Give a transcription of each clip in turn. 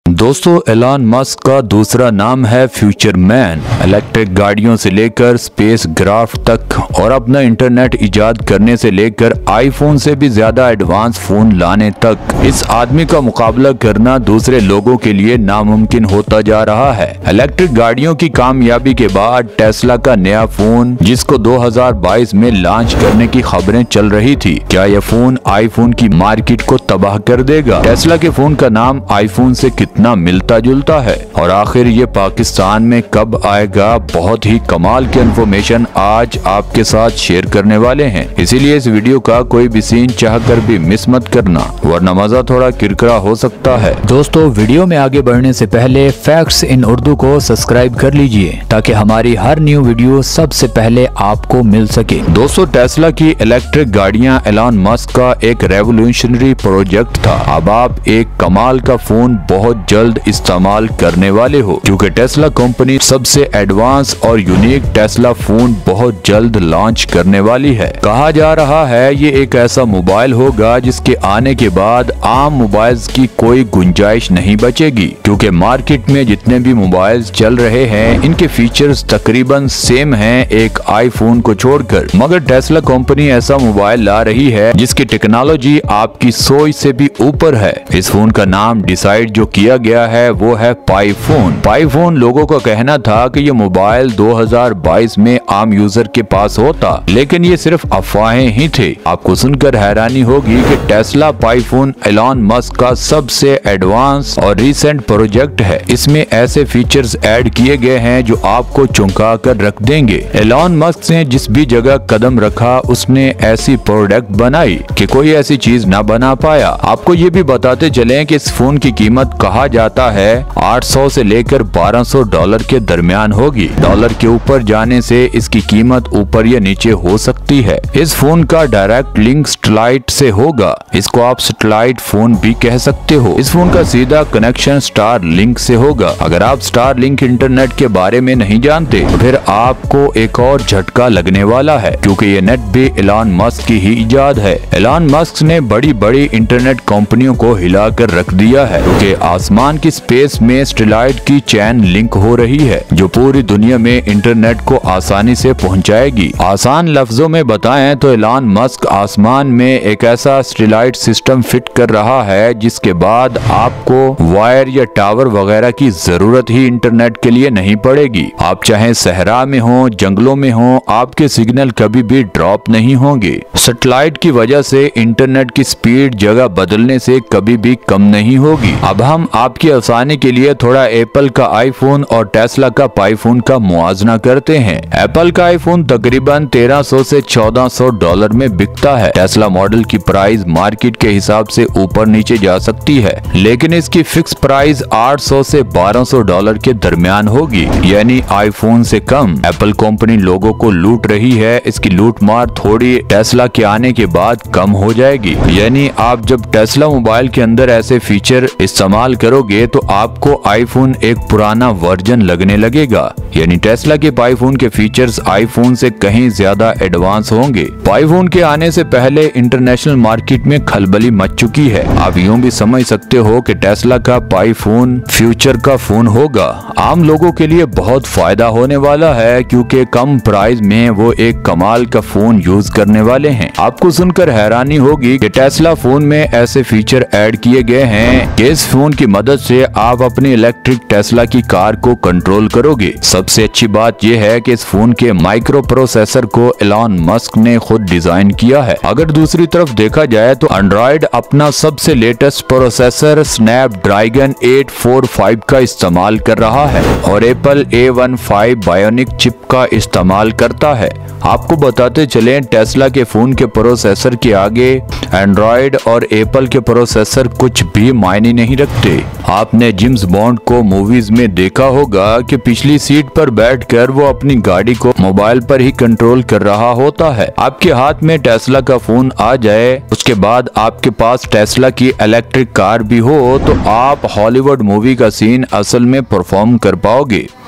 दोस्तों, Elon Musk का दूसरा नाम है फ्यूचर मैन। इलेक्ट्रिक गाड़ियों से लेकर स्पेस क्राफ्ट तक और अपना इंटरनेट इजाद करने से लेकर आईफोन से भी ज्यादा एडवांस फोन लाने तक इस आदमी का मुकाबला करना दूसरे लोगों के लिए नामुमकिन होता जा रहा है। इलेक्ट्रिक गाड़ियों की कामयाबी के बाद टेस्ला का नया फोन, जिसको 2022 में लॉन्च करने की खबरें चल रही थी, क्या यह फोन आईफोन की मार्केट को तबाह कर देगा? टेस्ला के फोन का नाम आईफोन से कितना मिलता जुलता है और आखिर ये पाकिस्तान में कब आएगा? बहुत ही कमाल की इन्फॉर्मेशन आज आपके साथ शेयर करने वाले हैं, इसीलिए इस वीडियो का कोई भी सीन चाहकर भी मिस मत करना, वरना मजा थोड़ा किरकिरा हो सकता है। दोस्तों, वीडियो में आगे बढ़ने से पहले फैक्ट्स इन उर्दू को सब्सक्राइब कर लीजिए ताकि हमारी हर न्यू वीडियो सबसे पहले आपको मिल सके। दोस्तों, टेस्ला की इलेक्ट्रिक गाड़ियां एलन मस्क का एक रेवोल्यूशनरी प्रोजेक्ट था। अब आप एक कमाल का फोन बहुत जल्द इस्तेमाल करने वाले हो, क्योंकि टेस्ला कंपनी सबसे एडवांस और यूनिक टेस्ला फोन बहुत जल्द लॉन्च करने वाली है। कहा जा रहा है ये एक ऐसा मोबाइल होगा जिसके आने के बाद आम मोबाइल्स की कोई गुंजाइश नहीं बचेगी, क्योंकि मार्केट में जितने भी मोबाइल्स चल रहे हैं इनके फीचर्स तकरीबन सेम हैं एक आईफोन को छोड़कर, मगर टेस्ला कंपनी ऐसा मोबाइल ला रही है जिसकी टेक्नोलॉजी आपकी सोच से भी ऊपर है। इस फोन का नाम डिसाइड जो किया गया है वो है पाई फोन। पाई फोन लोगों का कहना था कि ये मोबाइल 2022 में आम यूजर के पास होता, लेकिन ये सिर्फ अफवाहें ही थे। आपको सुनकर हैरानी होगी कि Tesla pi phone Elon Musk का सबसे एडवांस और रिसेंट प्रोजेक्ट है। इसमें ऐसे फीचर्स ऐड किए गए हैं जो आपको चौंका कर रख देंगे। एलन मस्क ने जिस भी जगह कदम रखा उसने ऐसी प्रोडक्ट बनाई कि कोई ऐसी चीज ना बना पाया। आपको ये भी बताते चले कि इस फोन की कीमत कहा जाता है 800 से लेकर $1200 के दरमियान होगी। डॉलर के ऊपर जाने से इसकी कीमत ऊपर या नीचे हो सकती है। इस फोन का डायरेक्ट लिंक सैटेलाइट से होगा, इसको आप सैटेलाइट फोन भी कह सकते हो। इस फोन का सीधा कनेक्शन स्टार लिंक से होगा। अगर आप स्टार लिंक इंटरनेट के बारे में नहीं जानते तो फिर आपको एक और झटका लगने वाला है, क्योंकि ये नेट भी एलन मस्क की ही इजाद है। एलन मस्क ने बड़ी बड़ी इंटरनेट कंपनियों को हिला कर रख दिया है, क्योंकि आसमान की स्पेस में सैटेलाइट की चैन लिंक हो रही है जो पूरी दुनिया में इंटरनेट को आसानी से पहुंचाएगी। आसान लफ्जों में बताएं तो एलन मस्क आसमान में एक ऐसा सैटेलाइट सिस्टम फिट कर रहा है जिसके बाद आपको वायर या टावर वगैरह की जरूरत ही इंटरनेट के लिए नहीं पड़ेगी। आप चाहे सहरा में हो, जंगलों में हो, आपके सिग्नल कभी भी ड्रॉप नहीं होंगे। सैटेलाइट की वजह से इंटरनेट की स्पीड जगह बदलने से कभी भी कम नहीं होगी। अब हम आपकी आसानी के लिए थोड़ा एप्पल का आईफोन और टेस्ला का पाई फोन का मुआवजा करते हैं। एप्पल का आईफोन तकरीबन $1300 से $1400 में बिकता है। टेस्ला मॉडल की प्राइस मार्केट के हिसाब से ऊपर नीचे जा सकती है, लेकिन इसकी फिक्स प्राइस $800 से $1200 के दरमियान होगी, यानी आईफोन से कम। एप्पल कंपनी लोगों को लूट रही है, इसकी लूट मार थोड़ी टेस्ला के आने के बाद कम हो जाएगी। यानी आप जब टेस्ला मोबाइल के अंदर ऐसे फीचर इस्तेमाल करोगे तो आपको आईफोन एक पुराना वर्जन लगने लगेगा, यानी टेस्ला के पाई फोन के फीचर्स आईफोन से कहीं ज्यादा एडवांस होंगे। पाई फोन के आने से पहले इंटरनेशनल मार्केट में खलबली मच चुकी है। आप यूं भी समझ सकते हो कि टेस्ला का पाई फोन फ्यूचर का फोन होगा। आम लोगों के लिए बहुत फायदा होने वाला है, क्योंकि कम प्राइस में वो एक कमाल का फोन यूज करने वाले हैं। आपको सुनकर हैरानी होगी कि टेस्ला फोन में ऐसे फीचर ऐड किए गए हैं कि इस फोन की मदद से आप अपनी इलेक्ट्रिक टेस्ला की कार को कंट्रोल करोगे। सबसे अच्छी बात यह है कि इस फोन के माइक्रो प्रोसेसर को एलन मस्क ने खुद डिजाइन किया है। अगर दूसरी तरफ देखा जाए तो एंड्रॉइड अपना सबसे लेटेस्ट प्रोसेसर स्नैपड्रैगन 845 का इस्तेमाल कर रहा है और एप्पल A15 बायोनिक चिप का इस्तेमाल करता है। आपको बताते चलें, टेस्ला के फोन के प्रोसेसर के आगे एंड्रॉइड और एप्पल के प्रोसेसर कुछ भी मायने नहीं रखते। आपने जेम्स बॉन्ड को मूवीज में देखा होगा कि पिछली सीट पर बैठकर वो अपनी गाड़ी को मोबाइल पर ही कंट्रोल कर रहा होता है। आपके हाथ में टेस्ला का फोन आ जाए, उसके बाद आपके पास टेस्ला की इलेक्ट्रिक कार भी हो, तो आप हॉलीवुड मूवी का सीन असल में परफॉर्म कर पाओगे।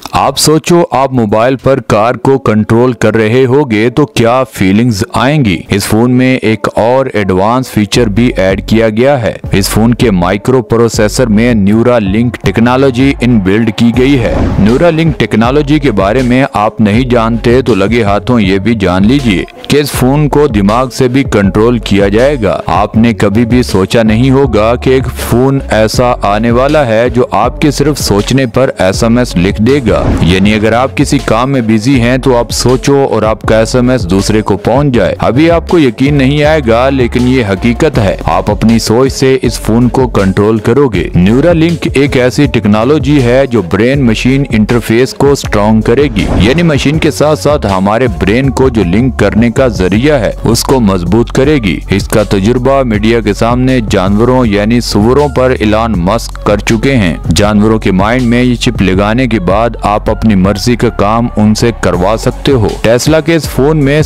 आप सोचो, आप मोबाइल पर कार को कंट्रोल कर रहे होगे तो क्या फीलिंग्स आएंगी। इस फोन में एक और एडवांस फीचर भी ऐड किया गया है। इस फोन के माइक्रो प्रोसेसर में न्यूरालिंक टेक्नोलॉजी इनबिल्ड की गई है। न्यूरालिंक टेक्नोलॉजी के बारे में आप नहीं जानते तो लगे हाथों ये भी जान लीजिए कि इस फोन को दिमाग से भी कंट्रोल किया जाएगा। आपने कभी भी सोचा नहीं होगा कि एक फोन ऐसा आने वाला है जो आपके सिर्फ सोचने पर SMS लिख देगा। यानी अगर आप किसी काम में बिजी हैं तो आप सोचो और आपका SMS दूसरे को पहुंच जाए। अभी आपको यकीन नहीं आएगा लेकिन ये हकीकत है। आप अपनी सोच से इस फोन को कंट्रोल करोगे। न्यूरालिंक एक ऐसी टेक्नोलॉजी है जो ब्रेन मशीन इंटरफेस को स्ट्रॉन्ग करेगी। यानी मशीन के साथ साथ हमारे ब्रेन को जो लिंक करने का जरिया है उसको मजबूत करेगी। इसका तजुर्बा मीडिया के सामने जानवरों यानी सुअरों पर इलॉन मस्क कर चुके हैं। जानवरों के माइंड में ये चिप लगाने के बाद आप अपनी मर्जी का काम उनसे करवा सकते हो। टेस्ला के इस फोन में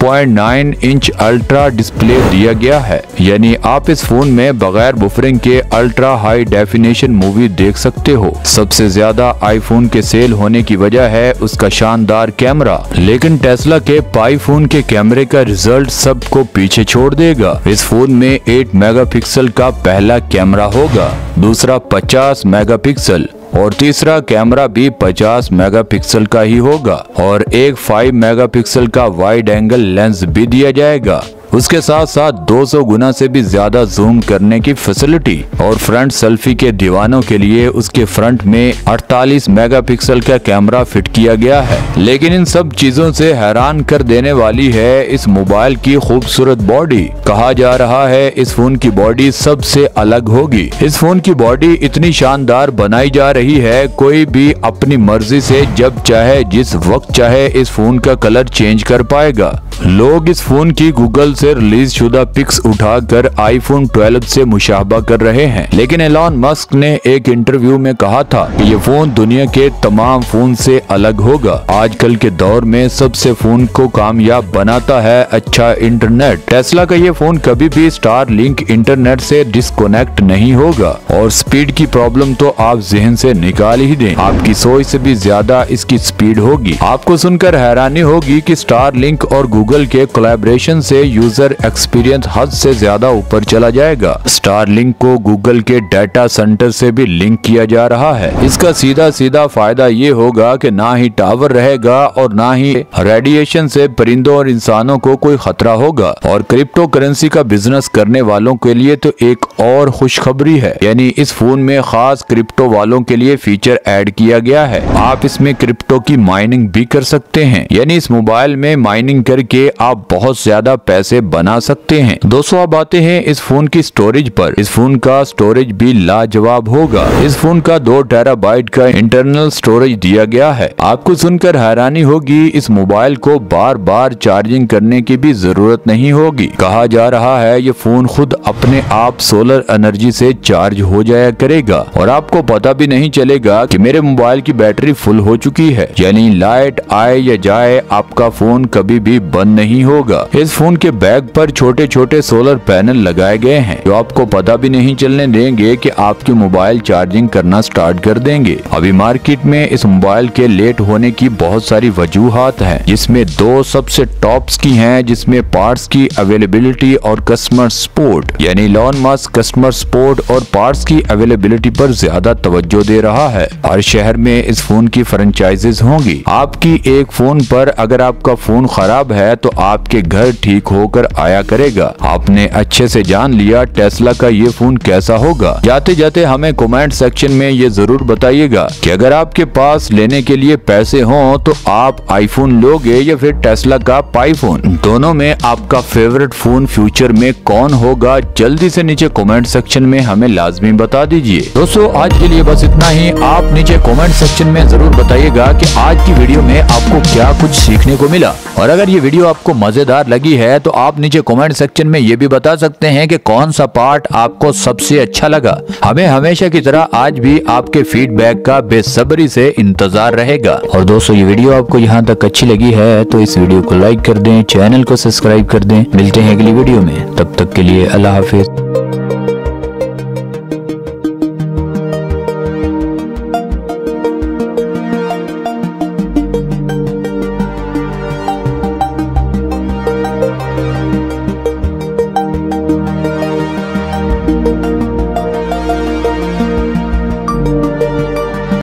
6.9 इंच अल्ट्रा डिस्प्ले दिया गया है। यानी आप इस फोन में बगैर बुफरिंग के अल्ट्रा हाई डेफिनेशन मूवी देख सकते हो। सबसे ज्यादा आईफोन के सेल होने की वजह है उसका शानदार कैमरा, लेकिन टेस्ला के पाई फोन के कैमरे का रिजल्ट सबको पीछे छोड़ देगा। इस फोन में 8 मेगापिक्सल का पहला कैमरा होगा, दूसरा 50 मेगापिक्सल और तीसरा कैमरा भी 50 मेगापिक्सल का ही होगा और एक 5 मेगापिक्सल का वाइड एंगल लेंस भी दिया जाएगा। उसके साथ साथ 200 गुना से भी ज्यादा जूम करने की फैसिलिटी और फ्रंट सेल्फी के दीवानों के लिए उसके फ्रंट में 48 मेगापिक्सल का कैमरा फिट किया गया है। लेकिन इन सब चीजों से हैरान कर देने वाली है इस मोबाइल की खूबसूरत बॉडी। कहा जा रहा है इस फोन की बॉडी सबसे अलग होगी। इस फोन की बॉडी इतनी शानदार बनाई जा रही है, कोई भी अपनी मर्जी से जब चाहे जिस वक्त चाहे इस फोन का कलर चेंज कर पाएगा। लोग इस फोन की गूगल से रिलीज शुदा पिक्स उठाकर आईफोन 12 से मुशाबा कर रहे हैं। लेकिन एलॉन मस्क ने एक इंटरव्यू में कहा था कि ये फोन दुनिया के तमाम फोन से अलग होगा। आजकल के दौर में सबसे फोन को कामयाब बनाता है अच्छा इंटरनेट। टेस्ला का ये फोन कभी भी स्टारलिंक इंटरनेट से डिस्कनेक्ट नहीं होगा और स्पीड की प्रॉब्लम तो आप जहन से निकाल ही दें। आपकी सोच से भी ज्यादा इसकी स्पीड होगी। आपको सुनकर हैरानी होगी कि स्टारलिंक और गूगल के कोलैबोरेशन से यूजर एक्सपीरियंस हद से ज्यादा ऊपर चला जाएगा। स्टारलिंक को गूगल के डाटा सेंटर से भी लिंक किया जा रहा है। इसका सीधा सीधा फायदा ये होगा कि ना ही टावर रहेगा और ना ही रेडिएशन से परिंदों और इंसानों को कोई खतरा होगा। और क्रिप्टो करेंसी का बिजनेस करने वालों के लिए तो एक और खुशखबरी है, यानी इस फोन में खास क्रिप्टो वालों के लिए फीचर ऐड किया गया है। आप इसमें क्रिप्टो की माइनिंग भी कर सकते हैं। यानी इस मोबाइल में माइनिंग करके आप बहुत ज्यादा पैसे बना सकते हैं। दोस्तों अब आते हैं इस फोन की स्टोरेज पर। इस फोन का स्टोरेज भी लाजवाब होगा। इस फोन का 2 टेराबाइट का इंटरनल स्टोरेज दिया गया है। आपको सुनकर हैरानी होगी, इस मोबाइल को बार बार चार्जिंग करने की भी जरूरत नहीं होगी। कहा जा रहा है ये फोन खुद अपने आप सोलर एनर्जी से चार्ज हो जाया करेगा और आपको पता भी नहीं चलेगा कि मेरे मोबाइल की बैटरी फुल हो चुकी है। यानी लाइट आए या जाए आपका फोन कभी भी बंद नहीं होगा। इस फोन के बैक पर छोटे छोटे सोलर पैनल लगाए गए हैं जो आपको पता भी नहीं चलने देंगे कि आपकी मोबाइल चार्जिंग करना स्टार्ट कर देंगे। अभी मार्केट में इस मोबाइल के लेट होने की बहुत सारी वजूहात हैं, जिसमें 2 सबसे टॉप्स की हैं, जिसमें पार्ट्स की अवेलेबिलिटी और कस्टमर सपोर्ट। यानी इलॉन मस्क कस्टमर सपोर्ट और पार्ट्स की अवेलेबिलिटी पर ज्यादा तवज्जो दे रहा है। हर शहर में इस फोन की फ्रेंचाइजीज होंगी। आपकी एक फोन पर अगर आपका फोन खराब है तो आपके घर ठीक होकर आया करेगा। आपने अच्छे से जान लिया टेस्ला का ये फोन कैसा होगा। जाते जाते हमें कमेंट सेक्शन में ये जरूर बताइएगा कि अगर आपके पास लेने के लिए पैसे हों तो आप आईफोन लोगे या फिर टेस्ला का पाई फोन। दोनों में आपका फेवरेट फोन फ्यूचर में कौन होगा, जल्दी से नीचे कमेंट सेक्शन में हमें लाजमी बता दीजिए। दोस्तों आज के लिए बस इतना ही। आप नीचे कमेंट सेक्शन में जरूर बताइएगा कि आज की वीडियो में आपको क्या कुछ सीखने को मिला। और अगर ये वीडियो आपको मजेदार लगी है तो आप नीचे कमेंट सेक्शन में ये भी बता सकते हैं कि कौन सा पार्ट आपको सबसे अच्छा लगा। हमें हमेशा की तरह आज भी आपके फीडबैक का बेसब्री से इंतजार रहेगा। और दोस्तों ये वीडियो आपको यहाँ तक अच्छी लगी है तो इस वीडियो को लाइक कर दें, चैनल को सब्सक्राइब कर दें। मिलते हैं अगली वीडियो में, तब तक के लिए अल्लाह हाफिज।